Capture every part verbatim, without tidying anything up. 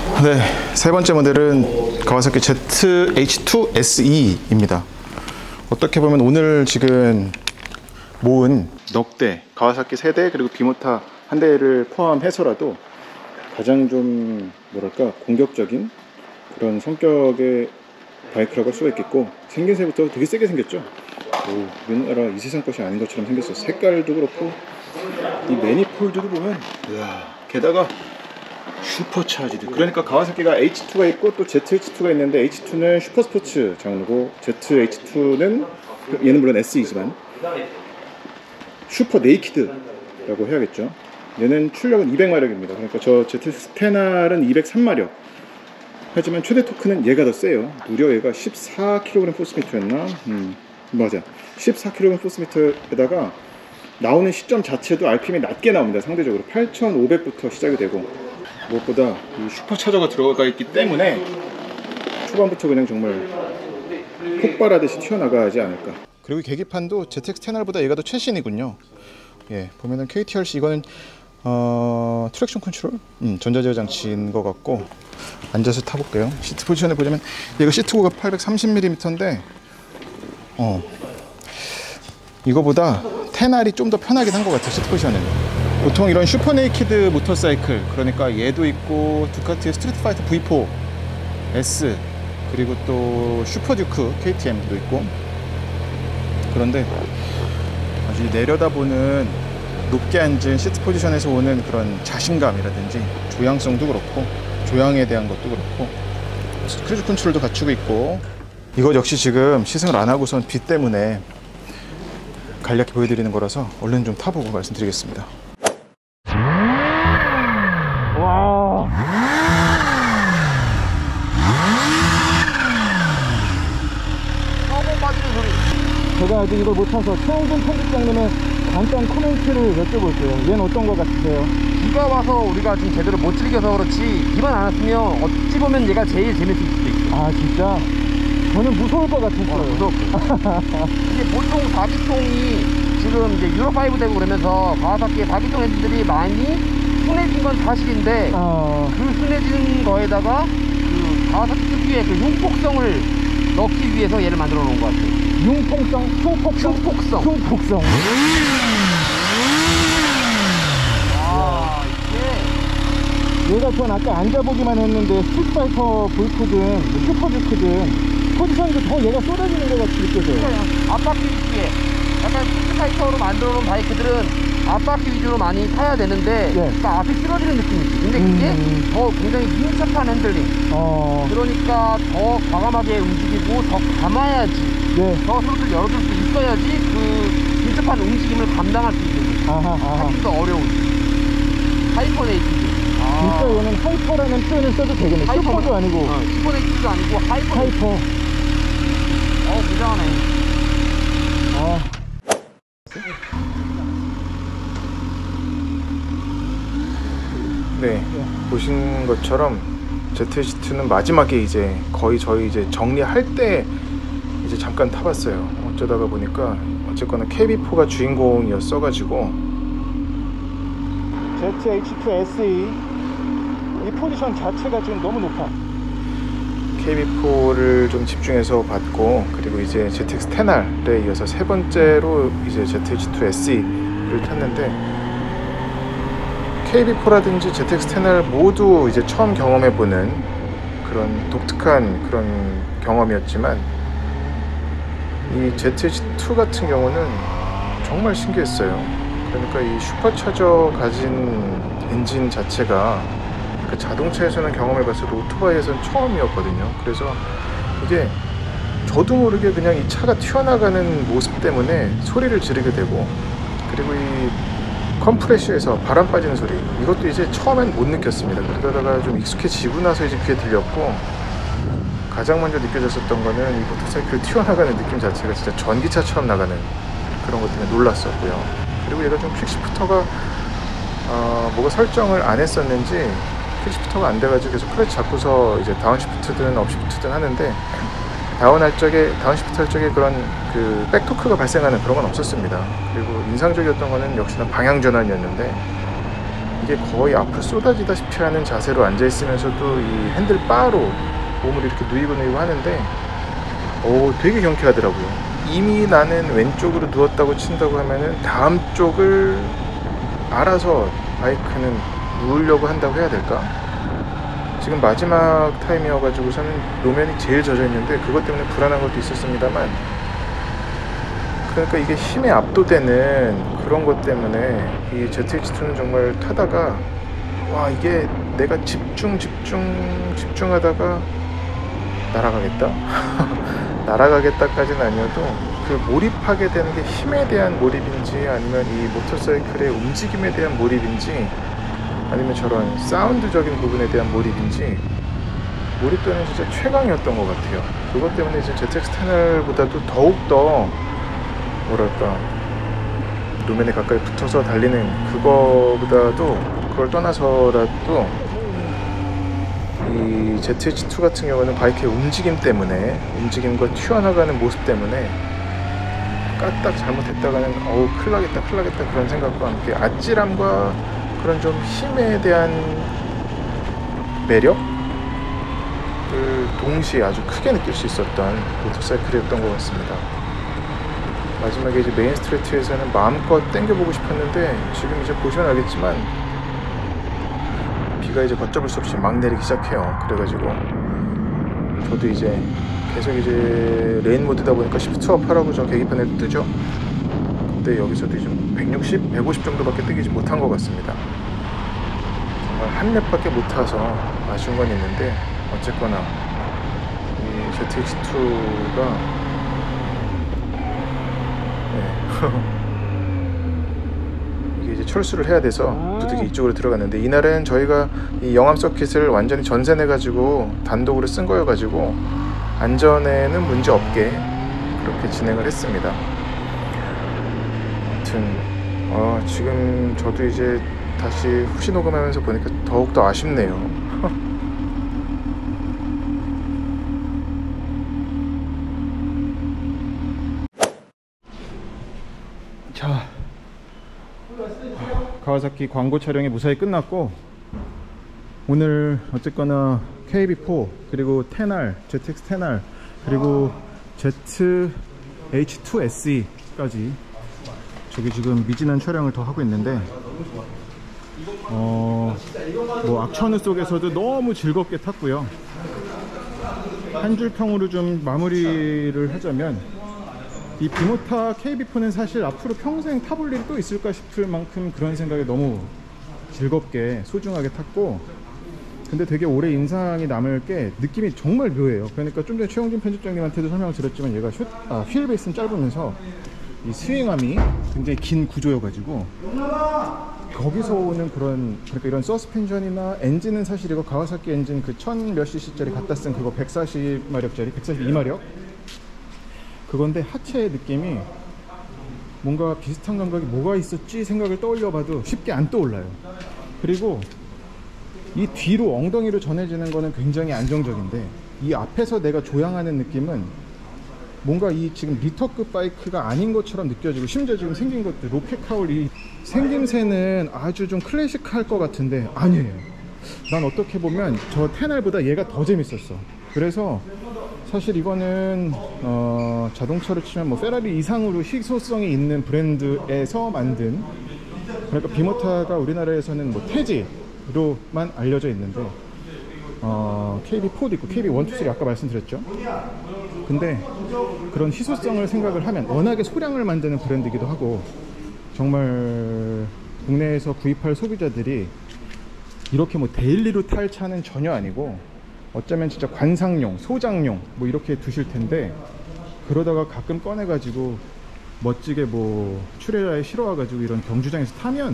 네, 세 번째 모델은 가와사키 제트 에이치 투 에스이입니다. 어떻게 보면 오늘 지금 모은 넉 대, 가와사키 세 대 그리고 비모타 한 대를 포함해서라도 가장 좀 뭐랄까 공격적인 그런 성격의 바이크라고 할 수가 있겠고, 생긴새부터 되게 세게 생겼죠. 오, 우리나라 이 세상 것이 아닌 것처럼 생겼어요. 색깔도 그렇고 이 매니폴드도 보면, 이야, 게다가 슈퍼차지드. 그러니까 가와사키가 에이치 투가 있고 또 제트 에이치 투가 있는데, 에이치 투는 슈퍼스포츠 장르고 제트 에이치 투는 얘는 물론 에스이지만 슈퍼 네이키드라고 해야겠죠. 얘는 출력은 이백 마력입니다. 그러니까 저 제트 스테날은 이백삼 마력. 하지만 최대 토크는 얘가 더 세요. 무려 얘가 십사 킬로그램 포스미터였나? 음, 맞아. 십사 킬로그램 포스미터에다가 나오는 시점 자체도 알피엠이 낮게 나옵니다. 상대적으로 팔천오백부터 시작이 되고, 무엇보다 이 슈퍼차저가 들어가 있기 때문에 초반부터 그냥 정말 폭발하듯이 튀어나가지 않을까. 그리고 계기판도 제트엑스 테날보다 얘가 더 최신이군요. 예, 보면은 케이티알씨 이거는 어, 트랙션 컨트롤? 음, 전자제어 장치인 것 같고, 앉아서 타볼게요. 시트 포지션을 보자면 얘가 시트 고가 팔백삼십 밀리미터인데 어, 이거보다 테날이 좀 더 편하긴 한 것 같아요. 시트 포지션은 보통 이런 슈퍼 네이키드 모터사이클, 그러니까 얘도 있고 두카티의 스트리트 파이터 브이 포 에스 그리고 또 슈퍼 듀크 케이티엠도 있고, 그런데 아주 내려다보는 높게 앉은 시트 포지션에서 오는 그런 자신감이라든지 조향성도 그렇고 조향에 대한 것도 그렇고 크루즈 컨트롤도 갖추고 있고, 이것 역시 지금 시승을 안 하고선 비 때문에 간략히 보여드리는 거라서 얼른 좀 타보고 말씀드리겠습니다. 와, 너무 빠지는 소리. 제가 아직 이걸 못 타서 최홍준 편집장님의 잠깐 코멘트를 여쭤볼게요. 얘는 어떤 거 같으세요? 비가 와서 우리가 지금 제대로 못 즐겨서 그렇지, 비만 안 왔으면 어찌 보면 얘가 제일 재밌을 수도 있어. 아 진짜? 저는 무서울 것 같았어요. 어, 무섭고. 이게 보통 바퀴통이 지금 이제 유로 파이브 되고 그러면서 가와사키의 바퀴통 엔진들이 많이 순해진 건 사실인데, 어... 그 순해진 거에다가 그 가와사키 특유의 그 흉폭성을 넣기 위해서 얘를 만들어 놓은 것 같아요. 융통성? 흉폭성? 흉폭성. 흉폭성. 아, 이게 얘가 전 아까 앉아보기만 했는데 스트리트 파이터 볼크든 슈퍼듀크든 포지션도 더 얘가 쏟아지는 것 같이 느껴져요. 앞바퀴 위주에 약간 스트리트 파이터로 만들어 놓은 바이크들은 앞바퀴 위주로 많이 타야 되는데, 네. 그러니까 앞이 쓰러지는 느낌이지. 근데 그게 음... 더 굉장히 민첩한 핸들링. 어... 그러니까 더 과감하게 움직이고 더 감아야지. 네. 더 스로틀 열어줄 수 있어야지 그 민첩한 움직임을 감당할 수 있는 거지. 아하, 아하. 하기 더 어려운 하이퍼 네이키드. 아. 진짜 얘는 하이퍼라는 표현을 써도 되겠네. 하이퍼. 슈퍼도 아니고. 어, 슈퍼 네이키드도 아니고 하이퍼. 하이퍼. 어, 굉장하네. 아. 네, 보신 것처럼 제트 에이치 투는 마지막에 이제 거의 저희 이제 정리할 때 이제 잠깐 타봤어요. 어쩌다가 보니까 어쨌거나 케이비 포가 주인공이었어가지고. 제트 에이치 투 에스이 이 포지션 자체가 지금 너무 높아. 케이비 포를 좀 집중해서 봤고, 그리고 이제 제트엑스 테날에 이어서 세 번째로 이제 제트 에이치 투 에스이를 탔는데, 케이비 포라든지 제트엑스 테날 모두 이제 처음 경험해보는 그런 독특한 그런 경험이었지만, 이 제트 에이치 투 같은 경우는 정말 신기했어요. 그러니까 이 슈퍼차저 가진 엔진 자체가 그 자동차에서는 경험해봤어도 오토바이에서는 처음이었거든요. 그래서 이게 저도 모르게 그냥 이 차가 튀어나가는 모습 때문에 소리를 지르게 되고, 그리고 이 컴프레셔에서 바람 빠지는 소리, 이것도 이제 처음엔 못 느꼈습니다. 그러다가 좀 익숙해지고 나서 이제 귀에 들렸고, 가장 먼저 느껴졌었던 거는 이 모터사이클 튀어나가는 느낌 자체가 진짜 전기차처럼 나가는 그런 것 때문에 놀랐었고요. 그리고 얘가 좀 퀵시프터가 어, 뭐가 설정을 안 했었는지 퀵시프터가 안 돼가지고 계속 클러치 잡고서 이제 다운시프트든 업시프트든 하는데, 다운할 적에, 다운시프트 할 적에 그런 그 백토크가 발생하는 그런 건 없었습니다. 그리고 인상적이었던 거는 역시나 방향 전환이었는데, 이게 거의 앞으로 쏟아지다시피 하는 자세로 앉아 있으면서도 이 핸들 바로 몸을 이렇게 누이고 누이고 하는데 오, 되게 경쾌하더라고요. 이미 나는 왼쪽으로 누웠다고 친다고 하면은 다음 쪽을 알아서 바이크는 누우려고 한다고 해야 될까? 지금 마지막 타임이어가지고서는路面이 제일 젖어 있는데 그것 때문에 불안한 것도 있었습니다만, 그러니까 이게 힘에 압도되는 그런 것 때문에 이 제트엑스이는 정말 타다가 와, 이게 내가 집중 집중 집중하다가 날아가겠다 날아가겠다까지는 아니어도 그 몰입하게 되는 게 힘에 대한 몰입인지 아니면 이 모터사이클의 움직임에 대한 몰입인지 아니면 저런 사운드적인 부분에 대한 몰입인지 몰입도는 진짜 최강이었던 것 같아요. 그것 때문에 이제 제트엑스 테널보다도 더욱더 뭐랄까路面에 가까이 붙어서 달리는 그거보다도, 그걸 떠나서라도 이 제트엑스 같은 경우는 바이크의 움직임 때문에, 움직임과 튀어나가는 모습 때문에 까딱 잘못했다가는 어우 큰일 나겠다 큰일 나겠다 그런 생각과 함께 아찔함과 그런 좀 힘에 대한 매력을 동시에 아주 크게 느낄 수 있었던 모터사이클이었던 것 같습니다. 마지막에 이제 메인 스트레이트에서는 마음껏 당겨보고 싶었는데 지금 이제 보시면 알겠지만 비가 이제 걷잡을 수 없이 막 내리기 시작해요. 그래가지고 저도 이제 계속 이제 레인 모드다 보니까 시프트업 하라고 저 계기판에 뜨죠. 근데 여기서도 이제 백육십, 백오십 정도밖에 뜨기지 못한 것 같습니다. 정말 한 랩밖에 못 타서 아쉬운 건 있는데 어쨌거나 이 제트엑스이가 이게 이제 철수를 해야 돼서 부득이 이쪽으로 들어갔는데, 이날은 저희가 이 영암 서킷을 완전히 전세내 가지고 단독으로 쓴 거여 가지고 안전에는 문제 없게 그렇게 진행을 했습니다. 아무튼 어, 지금 저도 이제 다시 후시 녹음하면서 보니까 더욱더 아쉽네요. 자, 가와사키 광고 촬영이 무사히 끝났고, 오늘 어쨌거나 케이비 사 그리고 텐 알, 제트엑스 텐 알 그리고 제트 에이치 투 에스이까지 저기 지금 미진한 촬영을 더 하고 있는데, 어, 뭐 악천후 속에서도 너무 즐겁게 탔고요. 한 줄 평으로 좀 마무리를 하자면, 이 비모타 케이비 사는 사실 앞으로 평생 타볼 일이 또 있을까 싶을 만큼 그런 생각에 너무 즐겁게 소중하게 탔고, 근데 되게 오래 인상이 남을 게 느낌이 정말 묘해요. 그러니까 좀 전에 최영준 편집장님한테도 설명을 드렸지만 얘가 숏, 아, 휠 베이스는 짧으면서 이 스윙함이 굉장히 긴 구조여가지고 거기서 오는 그런, 그러니까 이런 서스펜션이나 엔진은 사실 이거 가와사키 엔진 그 천 몇 씨씨짜리 갖다 쓴 그거 백사십 마력짜리 백사십이 마력 그건데, 하체의 느낌이 뭔가 비슷한 감각이 뭐가 있었지 생각을 떠올려봐도 쉽게 안 떠올라요. 그리고 이 뒤로 엉덩이로 전해지는 거는 굉장히 안정적인데, 이 앞에서 내가 조향하는 느낌은 뭔가 이 지금 리터급 바이크가 아닌 것처럼 느껴지고, 심지어 지금 생긴 것도 로켓카울 이 생김새는 아주 좀 클래식할 것 같은데 아니에요. 난 어떻게 보면 저 텐 알보다 얘가 더 재밌었어. 그래서 사실 이거는 어, 자동차로 치면 뭐 페라리 이상으로 희소성이 있는 브랜드에서 만든, 그러니까 비모타가 우리나라에서는 뭐 태지로만 알려져 있는데 어, 케이비 사도 있고 케이비 일, 이, 삼 아까 말씀드렸죠. 근데 그런 희소성을 생각을 하면 워낙에 소량을 만드는 브랜드이기도 하고, 정말 국내에서 구입할 소비자들이 이렇게 뭐 데일리로 탈 차는 전혀 아니고 어쩌면 진짜 관상용, 소장용 뭐 이렇게 두실 텐데, 그러다가 가끔 꺼내가지고 멋지게 뭐 출애라에 실어와가지고 이런 경주장에서 타면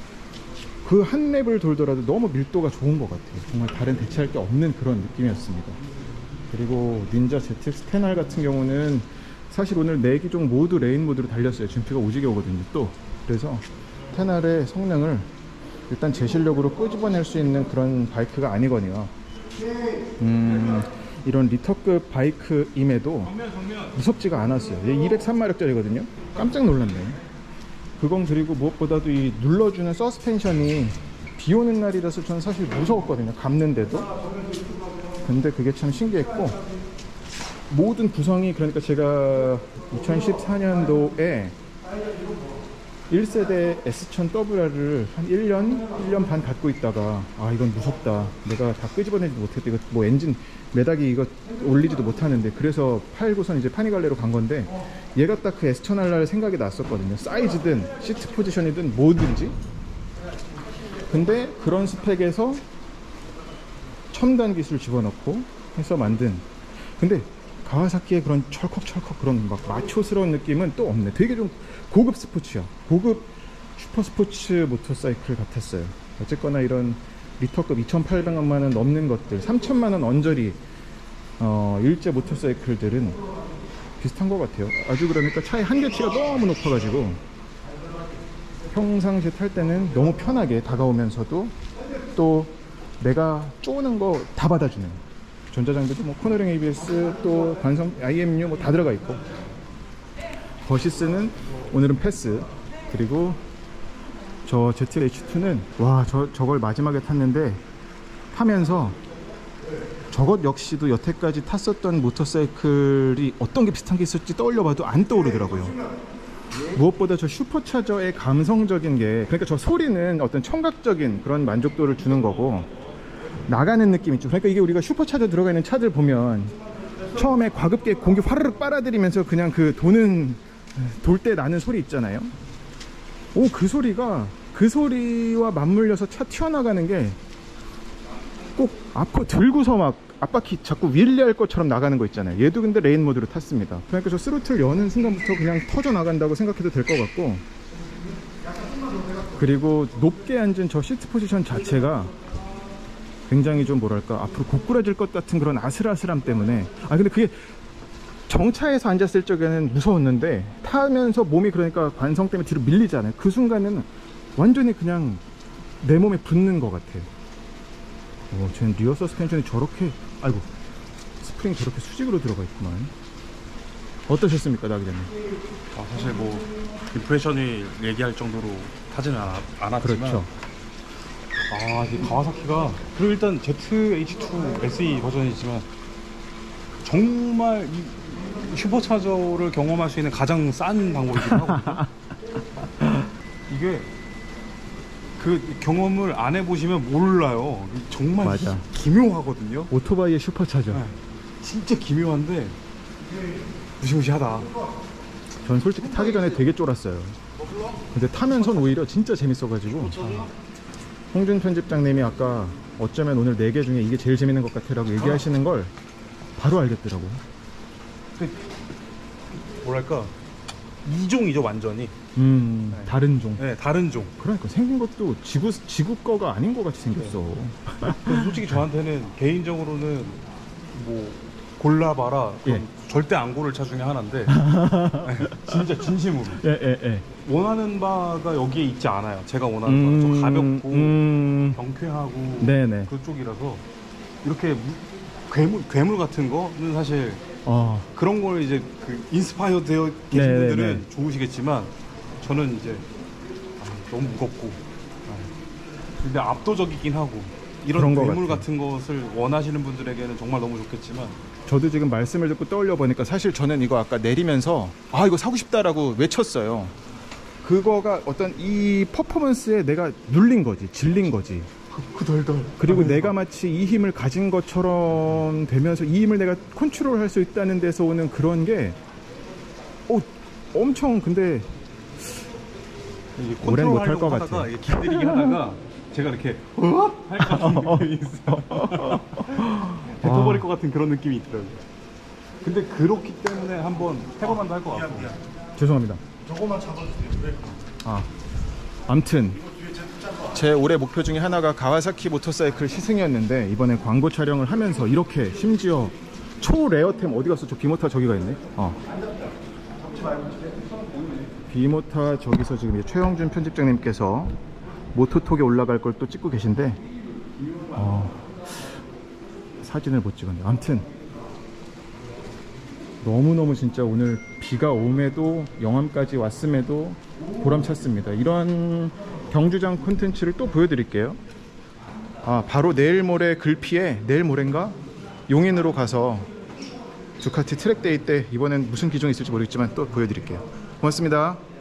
그 한 랩을 돌더라도 너무 밀도가 좋은 것 같아요. 정말 다른 대체할 게 없는 그런 느낌이었습니다. 그리고 닌자 제트엑스 텐 알 같은 경우는 사실 오늘 네 기종 모두 레인 모드로 달렸어요. 진피가 오지게 오거든요 또. 그래서 텐 알의 성능을 일단 제 실력으로 끄집어낼 수 있는 그런 바이크가 아니거든요. 음, 이런 리터급 바이크임에도 무섭지가 않았어요. 얘 이백삼 마력짜리거든요 깜짝 놀랐네. 그건 그리고 무엇보다도 이 눌러주는 서스펜션이 비 오는 날이라서 저는 사실 무서웠거든요, 감는데도. 근데 그게 참 신기했고, 모든 구성이, 그러니까 제가 이천십사 년도에 일 세대 에스 천 더블 알을 한 일 년, 일 년 반 갖고 있다가, 아 이건 무섭다, 내가 다 끄집어내지도 못했다, 이거 뭐 엔진 매닥이 이거 올리지도 못하는데, 그래서 팔고선 이제 파니갈레로 간 건데, 얘가 딱 그 에스 천 알을 생각이 났었거든요. 사이즈든 시트 포지션이든 뭐든지. 근데 그런 스펙에서 첨단 기술 집어넣고 해서 만든, 근데 가와사키의 그런 철컥철컥 그런 막 마초스러운 느낌은 또 없네. 되게 좀 고급 스포츠야. 고급 슈퍼 스포츠 모터사이클 같았어요. 어쨌거나 이런 리터급 이천팔백만 원 넘는 것들, 삼천만 원 언저리 어, 일제 모터사이클들은 비슷한 것 같아요. 아주 그러니까 차의 한계치가 너무 높아가지고 평상시에 탈 때는 너무 편하게 다가오면서도 또 내가 쪼는 거 다 받아주는, 전자장비도 뭐 코너링 에이비에스 또 관성 아이엠유 뭐 다 들어가 있고, 버시스는 오늘은 패스, 그리고 저 제트에이치 투는 와 저, 저걸 마지막에 탔는데, 타면서 저것 역시도 여태까지 탔었던 모터사이클이 어떤 게 비슷한 게 있었지 떠올려봐도 안 떠오르더라고요. 무엇보다 저 슈퍼차저의 감성적인 게, 그러니까 저 소리는 어떤 청각적인 그런 만족도를 주는 거고, 나가는 느낌 있죠. 그러니까 이게 우리가 슈퍼차저 들어가 있는 차들 보면 처음에 과급계 공기 화르륵 빨아들이면서 그냥 그 도는, 돌 때 나는 소리 있잖아요. 오, 그 소리가, 그 소리와 맞물려서 차 튀어나가는 게 꼭 앞코 들고서 막 앞바퀴 자꾸 윌리할 것처럼 나가는 거 있잖아요. 얘도 근데 레인 모드로 탔습니다. 그러니까 저 스로틀 여는 순간부터 그냥 터져 나간다고 생각해도 될 것 같고, 그리고 높게 앉은 저 시트 포지션 자체가 굉장히 좀 뭐랄까 앞으로 고꾸라질 것 같은 그런 아슬아슬함 때문에, 아 근데 그게 정차에서 앉았을 적에는 무서웠는데, 타면서 몸이 그러니까 관성 때문에 뒤로 밀리잖아요. 그 순간에는 완전히 그냥 내 몸에 붙는 것 같아요. 오, 쟤는 리어 서스펜션이 저렇게, 아이고 스프링이 저렇게 수직으로 들어가 있구만. 어떠셨습니까, 나 기자님? 아, 사실 뭐 임프레션이 얘기할 정도로 타지는 않, 않았지만, 그렇죠. 아, 이 가와사키가, 그리고 일단 제트에이치 투 에스이 버전이지만 정말 이 슈퍼차저를 경험할 수 있는 가장 싼 방법이긴 하거든요. 이게 그 경험을 안 해보시면 몰라요. 정말 맞아. 기묘하거든요. 오토바이의 슈퍼차저. 네, 진짜 기묘한데 무시무시하다. 전 솔직히 타기 전에 되게 쫄았어요. 근데 타면선 오히려 진짜 재밌어가지고, 홍준 편집장님이 아까 어쩌면 오늘 네 개 중에 이게 제일 재밌는 것 같아 라고 얘기하시는 걸 바로 알겠더라고요. 뭐랄까 이종이죠, 완전히. 음, 네. 다른 종. 네, 다른 종. 그러니까 생긴 것도 지구, 지구 거가 아닌 것 같이 생겼어. 그래서 솔직히 저한테는 개인적으로는 뭐 골라봐라, 예. 절대 안 고를 차 중에 하나인데 네, 진짜 진심으로 예, 예, 예. 원하는 바가 여기에 있지 않아요. 제가 원하는 음, 바가 좀 가볍고 음, 경쾌하고 네네. 그쪽이라서, 이렇게 무, 괴물, 괴물 같은 거는 사실 어, 그런 걸 이제 그 인스파이어 되어 계신 네네네. 분들은 좋으시겠지만, 저는 이제 아, 너무 무겁고 아, 근데 압도적이긴 하고, 이런 그런 것 괴물 같아요. 같은 것을 원하시는 분들에게는 정말 너무 좋겠지만, 저도 지금 말씀을 듣고 떠올려 보니까 사실 저는 이거 아까 내리면서 아 이거 사고 싶다라고 외쳤어요. 그거가 어떤 이 퍼포먼스에 내가 눌린 거지, 질린 거지. 그 덜덜. 그리고 내가 마치 이 힘을 가진 것처럼 되면서 이 힘을 내가 컨트롤할 수 있다는 데서 오는 그런 게 어, 엄청, 근데 오랜 못할 것 같아. 하다가 길들이기 하다가 제가 이렇게 어? 할 것 같은 느낌이 있어요. 뱉어버릴 것 같은 그런 느낌이 있더라고요. 근데 그렇기 때문에 한번 해볼만도 할 것 같고. 죄송합니다. 저거만 잡아주세요. 아, 암튼 제 올해 목표 중에 하나가 가와사키 모터사이클 시승이었는데, 이번에 광고 촬영을 하면서 이렇게 심지어 초레어템, 어디 갔어? 저 비모타 저기가 있네. 어. 비모타 저기서 지금 이제 최영준 편집장님께서 모토톡에 올라갈 걸 또 찍고 계신데, 어, 사진을 못 찍었네. 아무튼 너무너무 진짜 오늘 비가 옴에도 영암까지 왔음에도 보람찼습니다. 이런 경주장 콘텐츠를 또 보여드릴게요. 아, 바로 내일 모레 글피에 내일 모레인가 용인으로 가서 두카티 트랙데이 때 이번엔 무슨 기종이 있을지 모르겠지만 또 보여드릴게요. 고맙습니다.